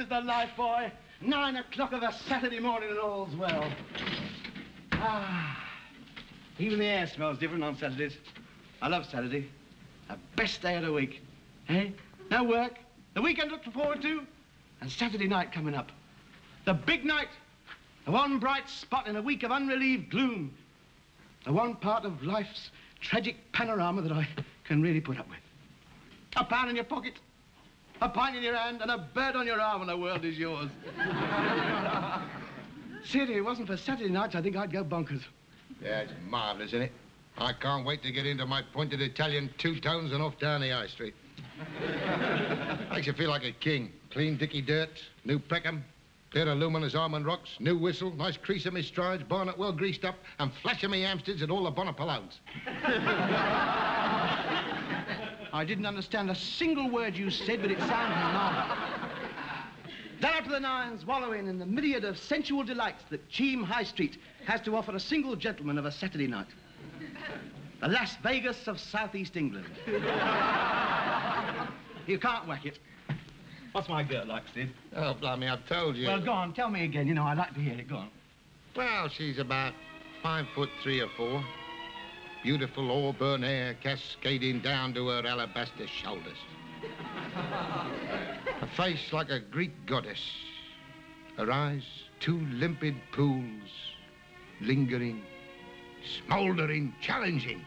the life, boy. 9 o'clock of a Saturday morning and all's well. Even the air smells different on Saturdays. I love Saturday. The best day of the week. Eh? No work. The weekend looked forward to. And Saturday night coming up. The big night. The one bright spot in a week of unrelieved gloom. The one part of life's tragic panorama that I can really put up with. A pound in your pocket, a pint in your hand, and a bird on your arm, and the world is yours. See, if it wasn't for Saturday nights, I think I'd go bonkers. Yeah, it's marvellous, isn't it? I can't wait to get into my pointed Italian two-tones and off down the High Street. Makes you feel like a king. Clean dicky dirt, new Peckham, pair of luminous almond rocks, new whistle, nice crease in my strides, bonnet well greased up, and flash of me Hampsteads at all the Bonapalones. I didn't understand a single word you said, but it sounded marvellous. Then up to the nines, wallowing in the myriad of sensual delights that Cheam High Street has to offer a single gentleman of a Saturday night. The Las Vegas of southeast England. You can't whack it. What's my girl like, Sid? Oh, blimey, I've told you. Well, go on, tell me again. You know, I'd like to hear it. Go on. Well, she's about 5'3" or 4. Beautiful auburn hair cascading down to her alabaster shoulders. A face like a Greek goddess. Her eyes, two limpid pools, lingering, smouldering, challenging.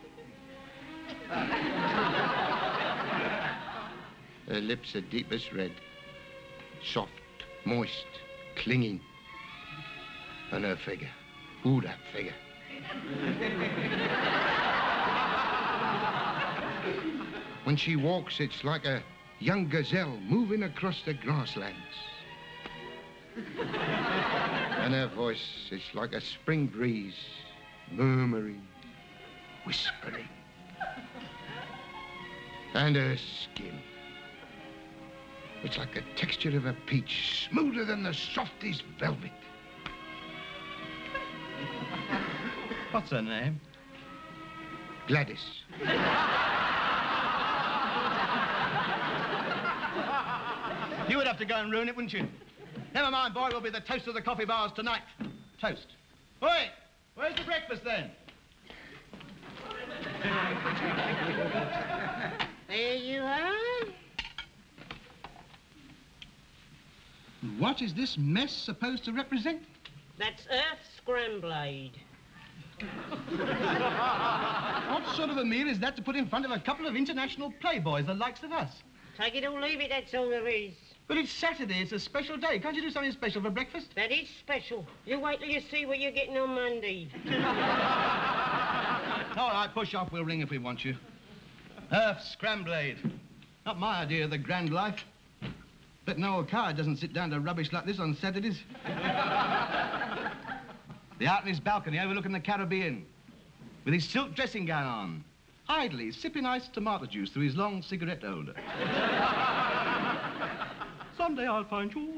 Her lips are deepest red, soft, moist, clinging. And her figure. Ooh, that figure. When she walks, it's like a young gazelle moving across the grasslands. And her voice is like a spring breeze, murmuring, whispering. And her skin, it's like the texture of a peach, smoother than the softest velvet. What's her name? Gladys. You would have to go and ruin it, wouldn't you? Never mind, boy, we'll be the toast of the coffee bars tonight. Toast. Oi, where's the breakfast then? There you are. What is this mess supposed to represent? That's Earth Scramblade. What sort of a meal is that to put in front of a couple of international playboys the likes of us? Take it or leave it, that's all there is. But it's Saturday, it's a special day. Can't you do something special for breakfast? That is special. You wait till you see what you're getting on Monday. All right, push off. We'll ring if we want you. Earth Scramblade. Not my idea of the grand life. Bet an old car doesn't sit down to rubbish like this on Saturdays. The out in his balcony overlooking the Caribbean, with his silk dressing gown on, idly sipping iced tomato juice through his long cigarette holder. Someday I'll find you.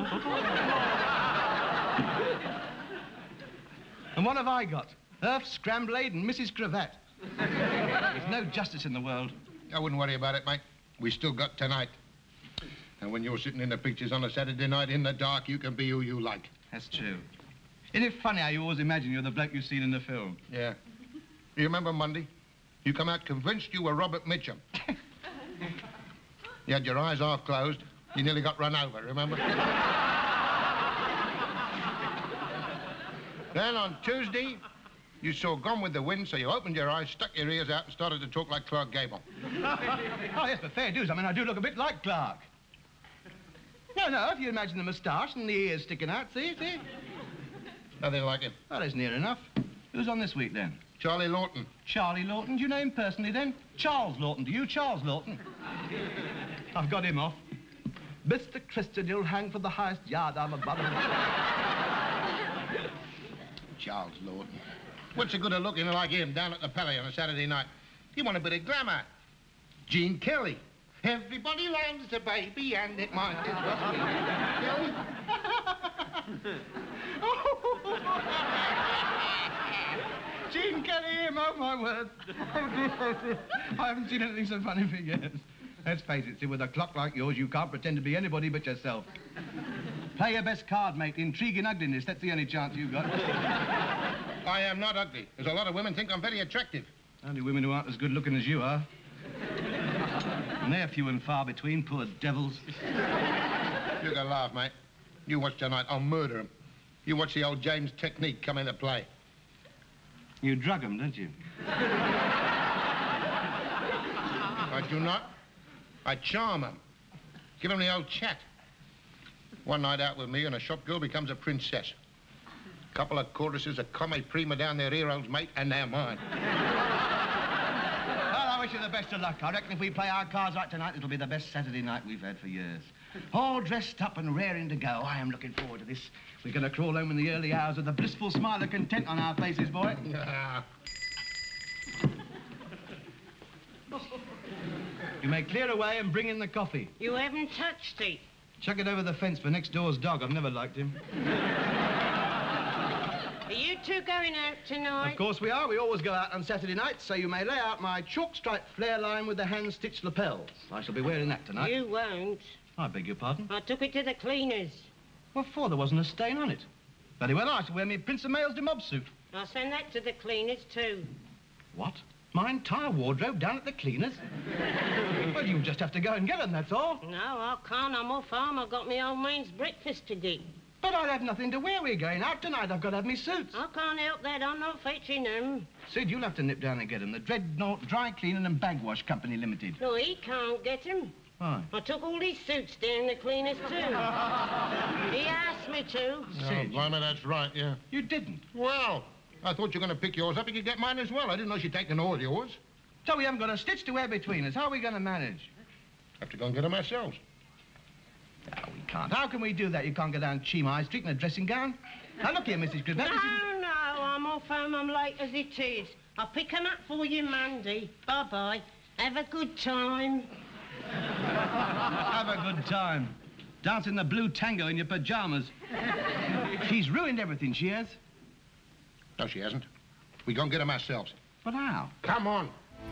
And what have I got? Earth Scramblade and Mrs. Cravat. There's no justice in the world. I wouldn't worry about it, mate. We still got tonight. And when you're sitting in the pictures on a Saturday night in the dark, you can be who you like. That's true. Isn't it funny how you always imagine you're the bloke you've seen in the film? Yeah. You remember Monday? You come out convinced you were Robert Mitchum. You had your eyes half closed. You nearly got run over, remember? Then on Tuesday, you saw Gone with the Wind, so you opened your eyes, stuck your ears out, and started to talk like Clark Gable. Oh, yes, but fair dues. I mean, I do look a bit like Clark. No, if you imagine the moustache and the ears sticking out, see? Nothing like it. Well, it's near enough. Who's on this week, then? Charlie Lawton. Charlie Lawton? Do you know him personally, then? Charles Lawton. Do you, Charles Lawton? I've got him off. Mr. Christian, you'll hang for the highest yard I'm above. Charles Lawton. What's the good of looking like him down at the Pelly on a Saturday night? You want a bit of glamour. Gene Kelly. Everybody loves the baby and it might as well be Kelly. Gene Kelly, him, oh my word. I haven't seen anything so funny for years. Let's face it, see, with a clock like yours, you can't pretend to be anybody but yourself. Play your best card, mate. Intrigue and ugliness. That's the only chance you've got. I am not ugly. There's a lot of women think I'm very attractive. Only women who aren't as good looking as you are. And they're few and far between, poor devils. You can laugh, mate. You watch tonight, I'll murder him. You watch the old James technique come into play. You drug 'em, don't you? I do not. I charm 'em. Give 'em the old chat. One night out with me and a shop girl becomes a princess. Couple of choruses of come prima down their ear holes, mate, and they're mine. Well, I wish you the best of luck. I reckon if we play our cards right tonight, it'll be the best Saturday night we've had for years. All dressed up and raring to go. I am looking forward to this. We're going to crawl home in the early hours with a blissful smile of content on our faces, boy. You may clear away and bring in the coffee. You haven't touched it. Chuck it over the fence for next door's dog. I've never liked him. Are you two going out tonight? Of course we are. We always go out on Saturday nights, so you may lay out my chalk-striped flare line with the hand-stitched lapels. I shall be wearing that tonight. You won't. I beg your pardon? I took it to the cleaners. What for? There wasn't a stain on it. Very well, I shall wear me Prince of Wales de Mob suit. I'll send that to the cleaners, too. What? My entire wardrobe down at the cleaners? Well, you'll just have to go and get them, that's all. No, I can't. I'm off home. I've got my old man's breakfast to get. But I'll have nothing to wear. We're going out tonight. I've got to have me suits. I can't help that. I'm not fetching them. Sid, you'll have to nip down and get them. The Dreadnought Dry Cleaning and Bag Wash Company Limited. No, he can't get them. Why? I took all these suits down the cleaners, too. He asked me to. Sid. Oh, blimey, that's right, yeah. You didn't. Well, I thought you were going to pick yours up. You could get mine as well. I didn't know she'd taken all yours. So we haven't got a stitch to wear between us. How are we going to manage? Have to go and get them ourselves. No, we can't. How can we do that? You can't go down Cheam Street in a dressing gown. Now, look here, Mrs. Griffith. No, I'm off home. I'm late as it is. I'll pick 'em up for you Monday. Bye-bye. Have a good time. Have a good time. Dancing the blue tango in your pajamas. She's ruined everything, she has. No, she hasn't. We go and get them ourselves. But how? Come on.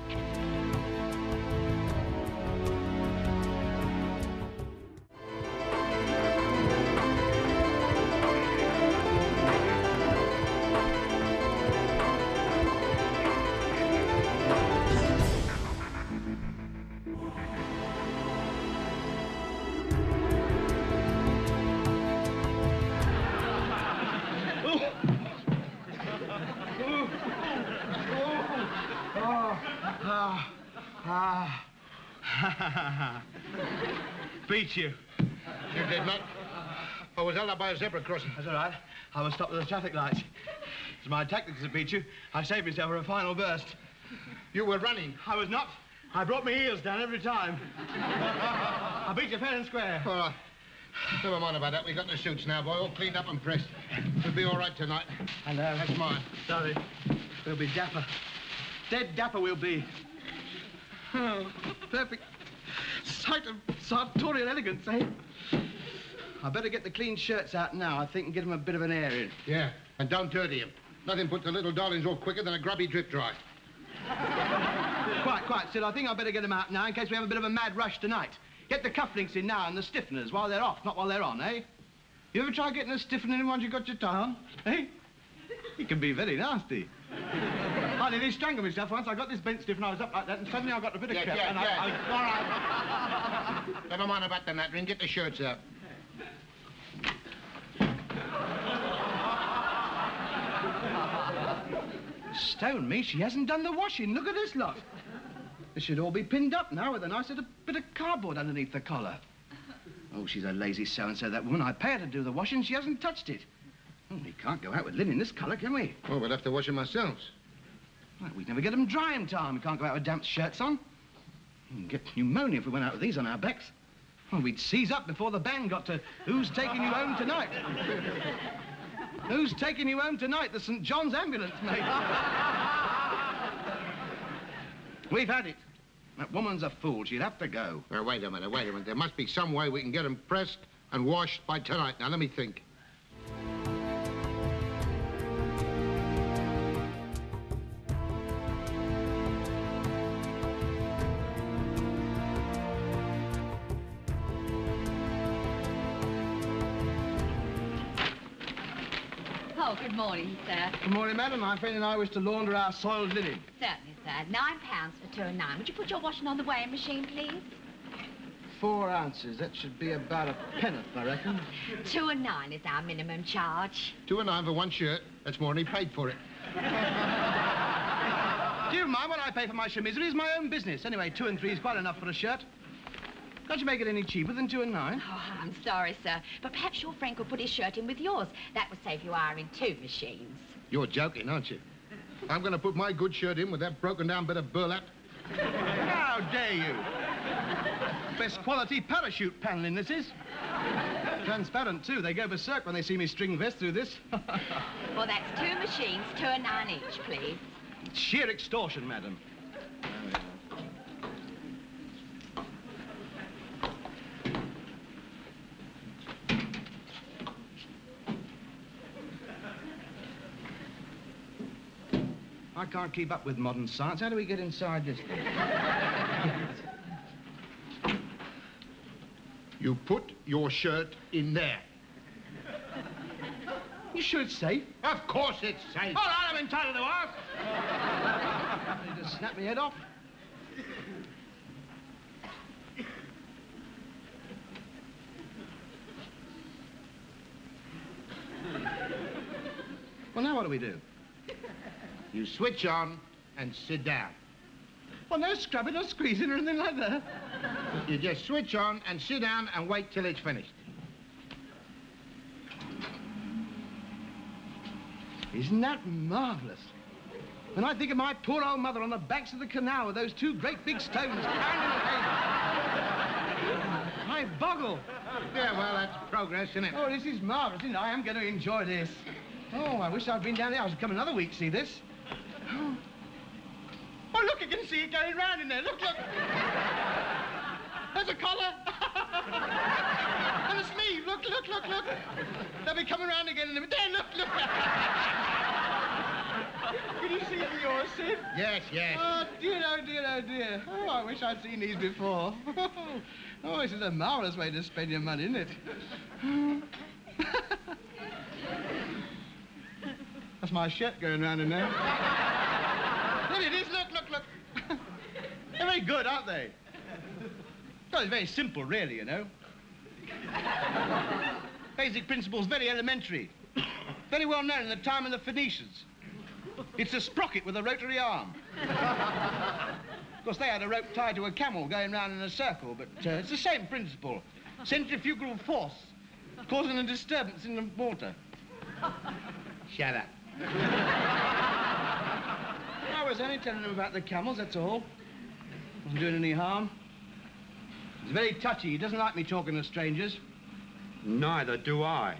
Beat you. You did not. I was held up by a zebra crossing. That's all right. I was stopped at the traffic lights. It's my tactics to beat you. I saved myself for a final burst. You were running. I was not. I brought my heels down every time. I beat you fair and square. All right. Never mind about that. We got the suits now, boy. All cleaned up and pressed. We'll be all right tonight. Hello. That's mine. Sorry. We'll be dapper. Dead dapper we'll be. Oh, perfect sight of sartorial elegance, eh? I better get the clean shirts out now, I think, and give them a bit of an airing. Yeah, and don't dirty them. Nothing puts the little darlings off quicker than a grubby drip dry. Quite. Still, I think I'd better get them out now in case we have a bit of a mad rush tonight. Get the cufflinks in now and the stiffeners while they're off, not while they're on, eh? You ever try getting a stiffener in once you've got your tie on, eh? It can be very nasty. I nearly strangled myself once. I got this bench stiff and I was up like that, and suddenly I got a bit of crap. All right. Never mind about the nattering. Get the shirts out. Stone me, she hasn't done the washing. Look at this lot. This should all be pinned up now with a nice little bit of cardboard underneath the collar. Oh, she's a lazy so-and-so, that woman. I pay her to do the washing. She hasn't touched it. Oh, we can't go out with linen this colour, can we? Oh, we'll have to wash them ourselves. Well, we'd never get them dry in time. We can't go out with damp shirts on. We'd get pneumonia if we went out with these on our backs. Well, we'd seize up before the band got to Who's Taking You Home Tonight? Who's taking you home tonight? The St. John's ambulance, mate. We've had it. That woman's a fool. She'd have to go. Now, wait a minute. There must be some way we can get them pressed and washed by tonight. Now, let me think. Oh, good morning, sir. Good morning, madam. My friend and I wish to launder our soiled linen. Certainly, sir. £9 for 2 and 9. Would you put your washing on the weighing machine, please? 4 ounces. That should be about a penneth, I reckon. 2 and 9 is our minimum charge. 2 and 9 for one shirt. That's more than he paid for it. Do you mind what I pay for my chemisery? It's my own business. Anyway, 2 and 3 is quite enough for a shirt. Can't you make it any cheaper than 2 and 9? Oh, I'm sorry, sir. But perhaps your friend could put his shirt in with yours. That would save you hiring 2 machines. You're joking, aren't you? I'm going to put my good shirt in with that broken-down bit of burlap. How dare you? Best quality parachute paneling, this is. Transparent, too. They go berserk when they see me string vest through this. Well, that's 2 machines, 2 and 9 each, please. It's sheer extortion, madam. I can't keep up with modern science. How do we get inside this thing? You put your shirt in there. You sure it's safe? Of course it's safe. All right, I'm entitled to ask. They just snap my head off. Well, now what do we do? You switch on and sit down. Well, no scrubbing or squeezing or anything like that. You just switch on and sit down and wait till it's finished. Isn't that marvellous? When I think of my poor old mother on the banks of the canal with those 2 great big stones pounding her head, I boggle. Yeah, well, that's progress, isn't it? Oh, this is marvellous, isn't it? I am going to enjoy this. Oh, I wish I'd been down there. I should come another week to see this. Oh, look, you can see it going round in there. Look, look. There's a collar. And a sleeve. Look, look, look, look. They'll be coming round again in a minute. There, look, look. Can you see it in yours, Sid? Yes, yes. Oh, dear, oh, dear, oh, dear. Oh, I wish I'd seen these before. Oh, this is a marvellous way to spend your money, isn't it? That's my shirt going round in there. Look, it is. Look, look, look. They're very good, aren't they? Well, it's very simple, really, you know. Basic principles, very elementary. Very well known in the time of the Phoenicians. It's a sprocket with a rotary arm. Of course, they had a rope tied to a camel going round in a circle, but it's the same principle. Centrifugal force causing a disturbance in the water. Shut up. I was only telling him about the camels, that's all. Wasn't doing any harm. He's very touchy. He doesn't like me talking to strangers. Neither do I.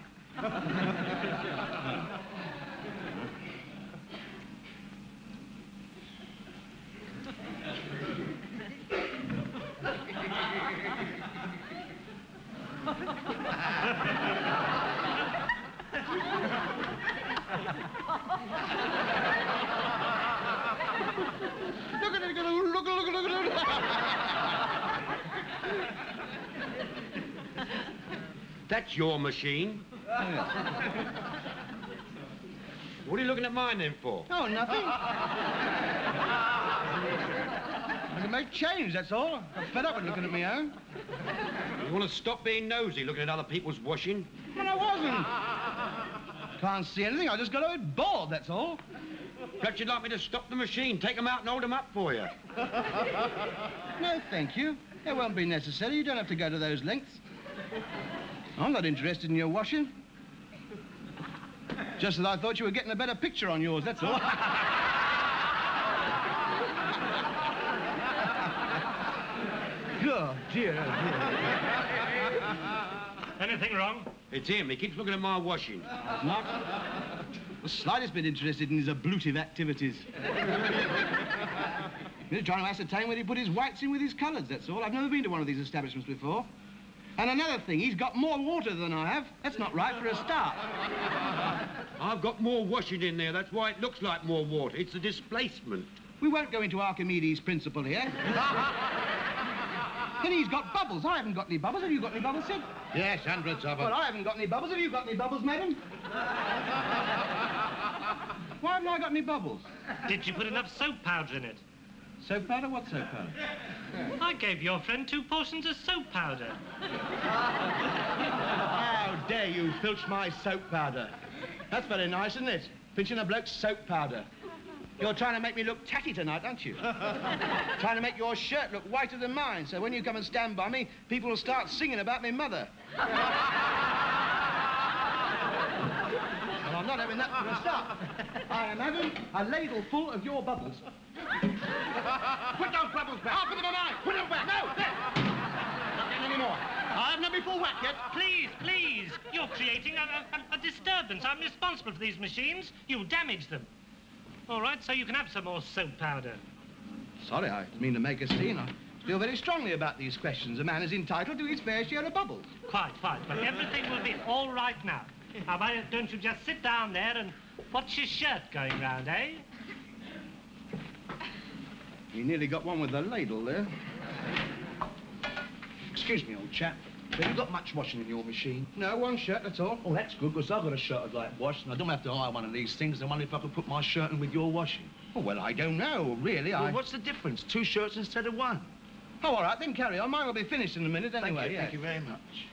Look at it, look, look, look, look. That's your machine. What are you looking at mine then for? Oh, nothing. To make change, that's all. I'm fed up with looking at my own. You want to stop being nosy looking at other people's washing? But I wasn't. Can't see anything. I just got a bit bored, that's all. Perhaps you'd like me to stop the machine, take them out and hold them up for you. No, thank you. It won't be necessary. You don't have to go to those lengths. I'm not interested in your washing. Just that I thought you were getting a better picture on yours, that's all. Oh, dear, oh, dear. Anything wrong? It's him. He keeps looking at my washing. Not the slightest bit interested in his ablutive activities. He's trying to ascertain whether he put his whites in with his colours, that's all. I've never been to one of these establishments before. And another thing, he's got more water than I have. That's not right for a start. I've got more washing in there. That's why it looks like more water. It's the displacement. We won't go into Archimedes' principle here. Then he's got bubbles. I haven't got any bubbles. Have you got any bubbles, Sid? Yes, hundreds of them. Well, I haven't got any bubbles. Have you got any bubbles, madam? Why haven't I got any bubbles? Did you put enough soap powder in it? Soap powder? What soap powder? I gave your friend 2 portions of soap powder. How dare you filch my soap powder? That's very nice, isn't it? Pinching a bloke's soap powder. You're trying to make me look tatty tonight, aren't you? Trying to make your shirt look whiter than mine, so when you come and stand by me, people will start singing about me mother. Well, I'm not having that for a start. I am having a ladle full of your bubbles. Put those bubbles back. I'll put them on mine. Put them back. No, there. Not getting any more. I haven't had my full whack yet. Please, please. You're creating a disturbance. I'm responsible for these machines. You'll damage them. All right, so you can have some more soap powder. Sorry, I didn't mean to make a scene. I feel very strongly about these questions. A man is entitled to his fair share of bubbles. Quite. But everything will be all right now. Now, why don't you just sit down there and watch your shirt going round, eh? You nearly got one with the ladle there. Excuse me, old chap. Have you got much washing in your machine? No, one shirt, that's all. Oh, that's good, because I've got a shirt I'd like washed, and I don't have to hire one of these things. I wonder if I could put my shirt in with your washing. Oh, well, I don't know, really. Well, what's the difference? 2 shirts instead of 1. Oh, all right, then carry on. Mine will be finished in a minute anyway. Thank you very much.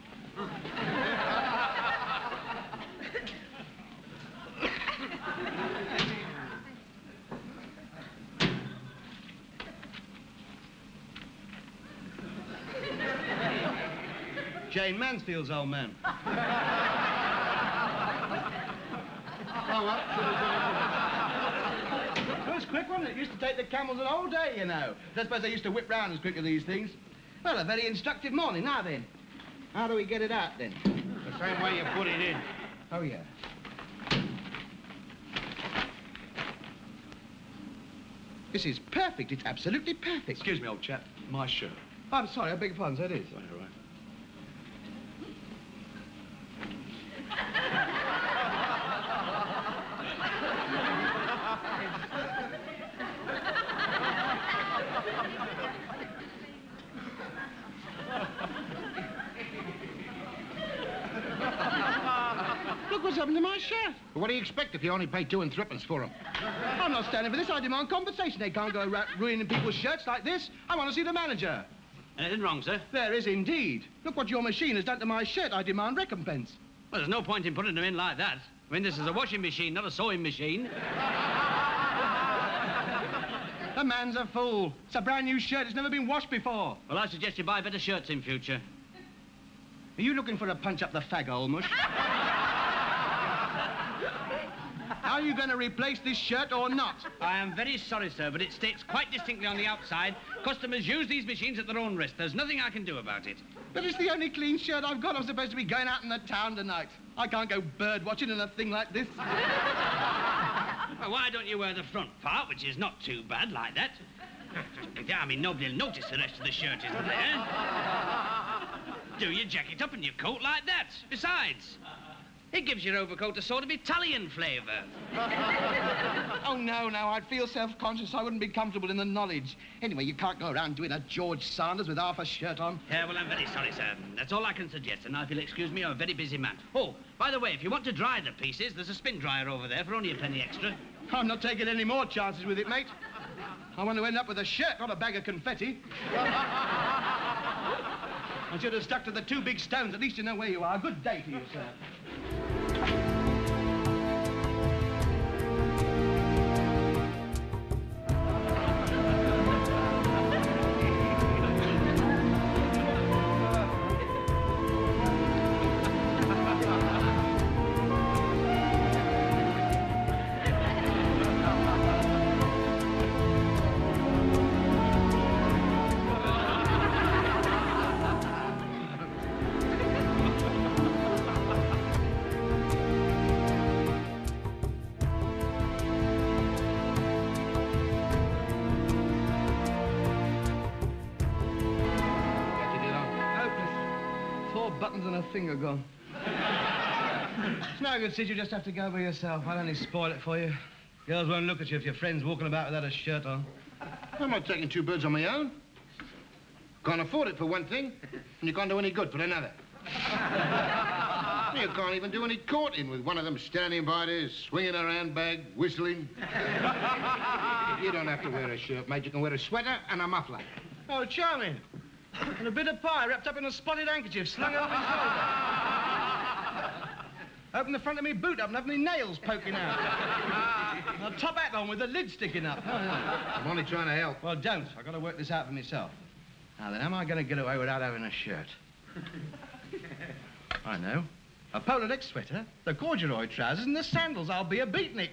Jane Mansfield's old man. It was quick, wasn't it? It used to take the camels an whole day, you know. I suppose they used to whip round as quick as these things. Well, a very instructive morning. Now then, how do we get it out then? The same way you put it in. Oh, yeah. This is perfect. It's absolutely perfect. Excuse me, old chap. My shirt. I'm sorry, I beg your pardon, so it is. All right. Look what's happened to my shirt. Well, what do you expect if you only pay 2 3 for them? I'm not standing for this. I demand compensation. They can't go ruining people's shirts like this. I want to see the manager. Anything wrong, sir? There is indeed. Look what your machine has done to my shirt. I demand recompense. Well, there's no point in putting them in like that. I mean, this is a washing machine, not a sewing machine. The man's a fool. It's a brand new shirt. It's never been washed before. Well, I suggest you buy better shirts in future. Are you looking for a punch up the fag, old mush? Are you going to replace this shirt or not? I am very sorry, sir, but it states quite distinctly on the outside, customers use these machines at their own risk. There's nothing I can do about it. But it's the only clean shirt I've got. I'm supposed to be going out in the town tonight. I can't go bird watching in a thing like this. Well, why don't you wear the front part, which is not too bad, like that? I mean, nobody'll notice the rest of the shirt isn't there. Do your jacket up and your coat like that. Besides, it gives your overcoat a sort of Italian flavour. Oh, no, I'd feel self-conscious. I wouldn't be comfortable in the knowledge. Anyway, you can't go around doing a George Sanders with half a shirt on. Yeah, well, I'm very sorry, sir. That's all I can suggest, and now if you'll excuse me, I'm a very busy man. Oh, by the way, if you want to dry the pieces, there's a spin dryer over there for only a penny extra. I'm not taking any more chances with it, mate. I want to end up with a shirt, not a bag of confetti. I should have stuck to the 2 big stones. At least you know where you are. Good day to you, sir. Buttons and a finger gone. It's no good, Sid. You just have to go by yourself. I'll only spoil it for you. Girls won't look at you if your friend's walking about without a shirt on. I'm not taking 2 birds on my own. Can't afford it for one thing, and you can't do any good for another. You can't even do any courting with one of them standing by there, swinging her handbag, whistling. You don't have to wear a shirt, mate. You can wear a sweater and a muffler. Oh, charming. And a bit of pie wrapped up in a spotted handkerchief slung over his shoulder. Open the front of me boot up and have me nails poking out. And a top hat on with the lid sticking up. I'm only trying to help. Well, don't. I've got to work this out for myself. Now, then, am I going to get away without having a shirt? I know. A polo neck sweater, the corduroy trousers, and the sandals. I'll be a beatnik.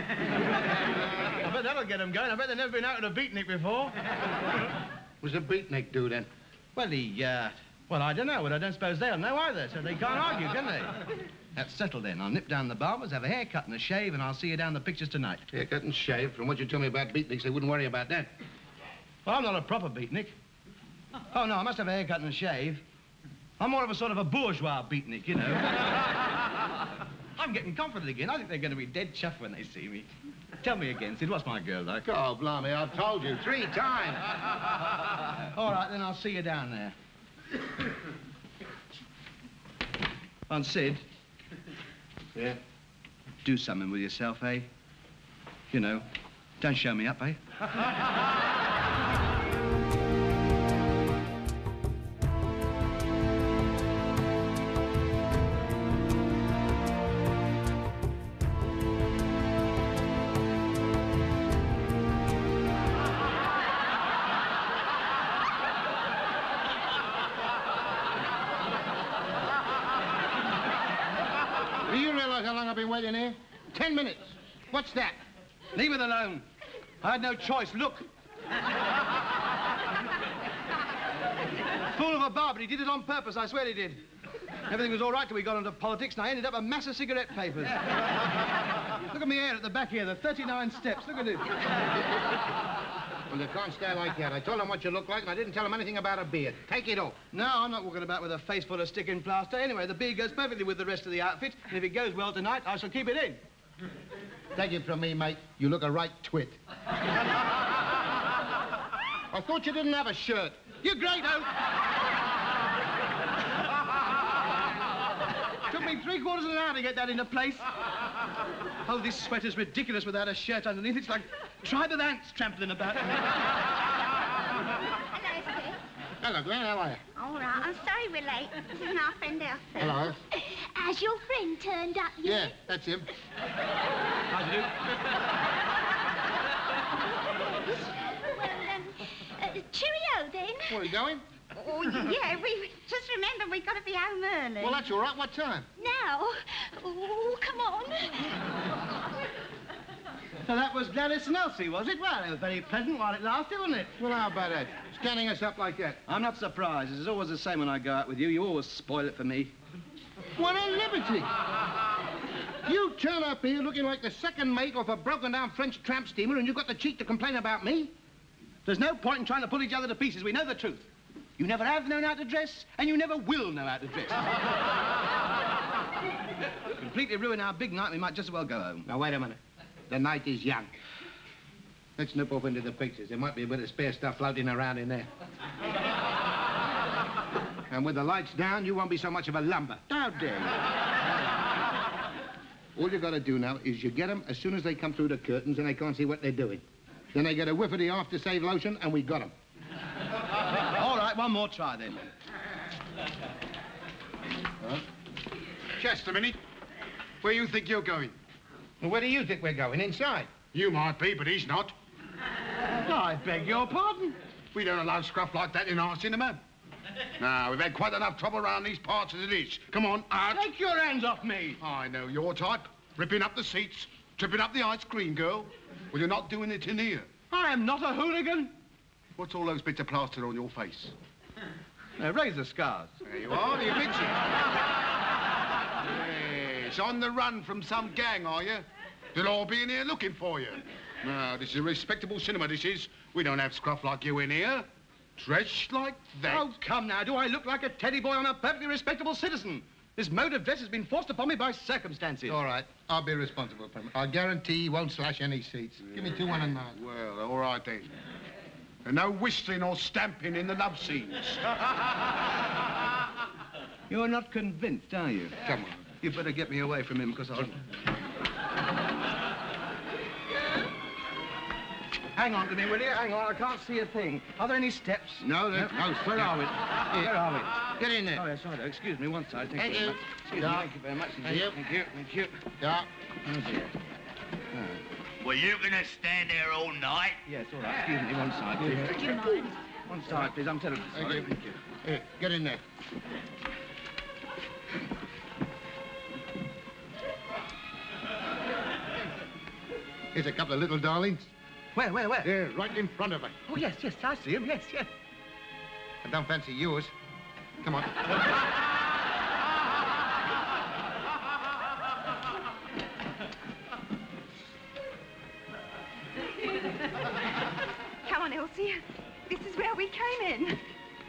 I bet that'll get them going. I bet they've never been out with a beatnik before. What's a beatnik do, then? Well, well, I don't know, but I don't suppose they'll know either, so they can't argue, can they? That's settled then. I'll nip down the barbers, have a haircut and a shave, and I'll see you down the pictures tonight. Haircut and shave? From what you told me about beatniks, they wouldn't worry about that. Well, I'm not a proper beatnik. Oh, no, I must have a haircut and a shave. I'm more of a sort of a bourgeois beatnik, you know. I'm getting confident again. I think they're going to be dead chuffed when they see me. Tell me again, Sid, what's my girl like? Oh, blimey, I've told you 3 times. All right, then I'll see you down there. And Sid. Yeah? Do something with yourself, eh? You know, don't show me up, eh? Do you realize how long I've been waiting here? 10 minutes. What's that? Leave it alone. I had no choice. Look. Fool of a bar, but he did it on purpose. I swear he did. Everything was all right till we got into politics, and I ended up a mass of cigarette papers. Look at me hair at the back here, the 39 steps. Look at it. Well, you can't stay like that. I told him what you look like, and I didn't tell him anything about a beard. Take it off. No, I'm not walking about with a face full of sticking plaster. Anyway, the beard goes perfectly with the rest of the outfit, and if it goes well tonight, I shall keep it in. Take it from me, mate. You look a right twit. I thought you didn't have a shirt. You great oaf! Took me 3/4 of an hour to get that into place. Oh, this sweater's ridiculous without a shirt underneath. It's like tribe of ants trampling about. Hello, Sid. Hello, Gwen. How are you? All right, I'm sorry we're late. This is our friend Elsie. Hello. Has your friend turned up Yeah, yet? that's him. How do you do? Well, cheerio then. Where are you going? Oh, yeah, we just remember we've got to be home early. Well, that's all right. What time? Now. Oh, come on. So that was Gladys and Elsie, was it? Well, it was very pleasant while it lasted, wasn't it? Well, how about that? Scanning us up like that. I'm not surprised. It's always the same when I go out with you. You always spoil it for me. What a liberty! You turn up here looking like the second mate off a broken-down French tramp steamer, and you've got the cheek to complain about me? There's no point in trying to pull each other to pieces. We know the truth. You never have known how to dress, and you never will know how to dress. Completely ruin our big night. We might just as well go home. Now, wait a minute. The night is young. Let's nip off into the pictures. There might be a bit of spare stuff floating around in there. And with the lights down, you won't be so much of a lumber. How dare you? All you got to do now is you get them as soon as they come through the curtains and they can't see what they're doing. Then they get a whiff of the after-shave lotion, and we got them. All right, one more try, then. Huh? Just a minute. Where you think you're going? Well, where do you think we're going? Inside? You might be, but he's not. I beg your pardon. We don't allow scruff like that in our cinema. Now, we've had quite enough trouble around these parts as it is. Come on, out. Take your hands off me. I know your type. Ripping up the seats, tripping up the ice cream girl. Well, you're not doing it in here. I am not a hooligan. What's all those bits of plaster on your face? Razor scars. There you are, you bitch. Yes, on the run from some gang, are you? They'll all be in here looking for you. Now, this is a respectable cinema, this is. We don't have scruff like you in here. Dressed like that. Oh, come now. Do I look like a teddy boy? I'm a perfectly respectable citizen. This mode of dress has been forced upon me by circumstances. All right. I'll be responsible for it. I guarantee he won't slash any seats. Give me 2 1 and 9. Well, all right then. And no whistling or stamping in the love scenes. You're not convinced, are you? Come on. You better get me away from him, because I'll... Hang on to me, will you? Hang on, I can't see a thing. Are there any steps? No, there's no. Where are we? Where are we? Get in there. Oh, yes, right. Excuse me, one side. Thank you very much. Excuse me, thank you very much. Thank you. Thank you. Thank you. Yeah. Oh, dear. Well, you gonna stand there all night? Yes, all right. Excuse me, one side, please. Would you mind? One side, please. I'm terribly sorry. Thank you. Here, get in there. Here's a couple of little darlings. Where? There, right in front of her. Oh, yes, I see him. Yes. I don't fancy yours. Come on. Come on, Elsie. This is where we came in.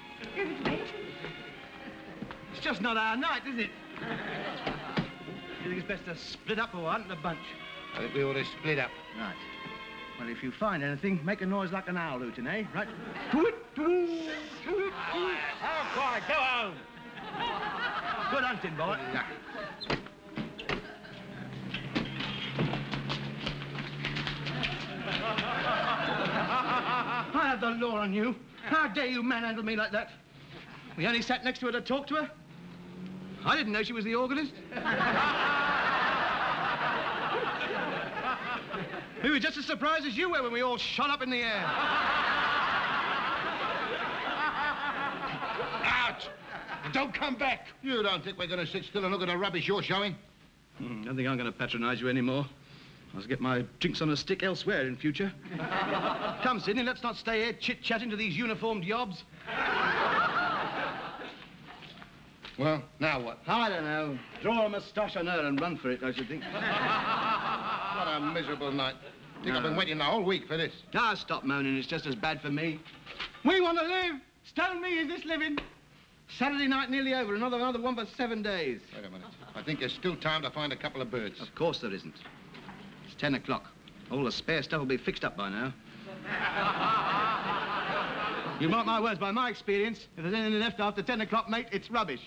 It's just not our night, is it? You think it's best to split up or what in a bunch? I think we ought to split up. Right. Well, if you find anything, make a noise like an owl hooting, eh? Right? Oh, quiet. Go home. Good hunting, boy. Yeah. I have the law on you. How dare you manhandle me like that? We only sat next to her to talk to her. I didn't know she was the organist. We were just as surprised as you were when we all shot up in the air. Out! And don't come back. You don't think we're going to sit still and look at the rubbish you're showing? Don't think I'm going to patronize you anymore. I'll get my drinks on a stick elsewhere in future. Come, Sidney, let's not stay here chit-chatting to these uniformed yobs. Well, now what? I don't know. Draw a moustache on her and run for it, I should think. What a miserable night. I think I've been waiting the whole week for this. Ah, stop moaning. It's just as bad for me. We want to live. Stone me, is this living? Saturday night nearly over. Another one for 7 days. Wait a minute. I think there's still time to find a couple of birds. Of course there isn't. It's 10 o'clock. All the spare stuff will be fixed up by now. You mark my words, by my experience, if there's anything left after 10 o'clock, mate, it's rubbish.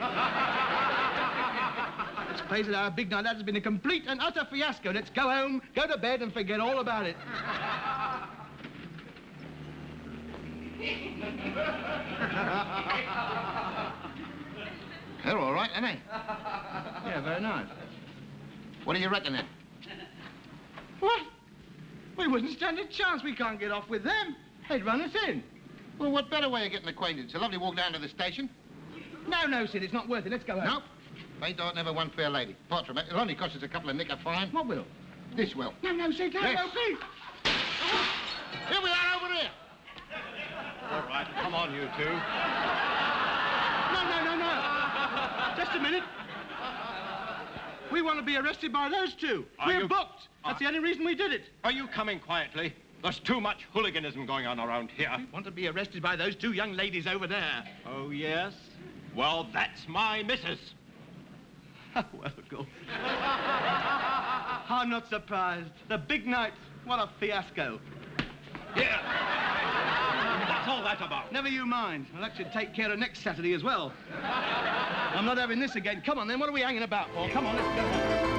Let's face it, our big night out has been a complete and utter fiasco. Let's go home, go to bed, and forget all about it. They're all right, aren't they? Yeah, very nice. What do you reckon, then? What? We wouldn't stand a chance. We can't get off with them. They'd run us in. Well, what better way of getting acquainted? It's a lovely walk down to the station. No, Sid, it's not worth it. Let's go home. Nope. Ain't thought never one fair lady. Apart from it, it'll only cost us a couple of knicker fine. What will? This will. No, Sid, Yes. no, please. Here we are over here. All right, come on, you two. No. Just a minute. We want to be arrested by those two. We're booked. That's the only reason we did it. Are you coming quietly? There's too much hooliganism going on around here. We want to be arrested by those two young ladies over there. Oh, yes? Well, that's my missus. Well, of course. I'm not surprised. The big night. What a fiasco. Yeah. What's all that about? Never you mind. I'll actually take care of next Saturday as well. I'm not having this again. Come on, then. What are we hanging about for? Come on, let's go.